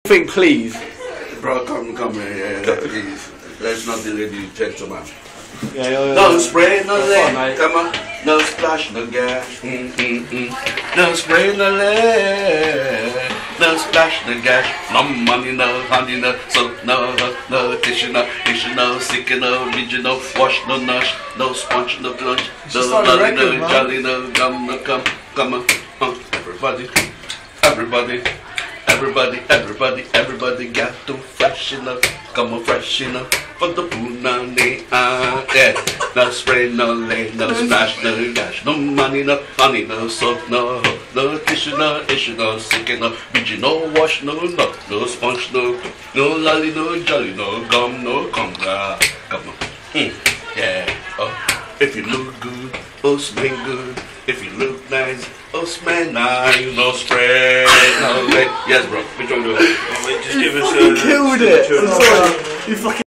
Think, please. Bro, come here, yeah, please. Let's not delay the gentleman. Yeah. No spray, no Fun, lead, come on. No splash, no gas. No spray, no lead. No splash, no gas. No money, no honey, no soap, no tissue, no sick, no rigid, no wash, no nosh, no sponge, no plunge, no lolly, no jolly, no gum, no come on. Everybody got to freshen up, come on, freshen up for the punani, yeah. No spray, no lay, no splash, no dash, no money, no honey, no soap, no tissue, no issue, no sick, no rigid, no wash, no sponge, no lolly, no jolly, no gum, no come on, yeah. If you look good, smell good. If you look nice, smell nice. No spray, no lay. Yes, bro. Which one do I? Just give us. You killed it. I'm sorry. You fucking.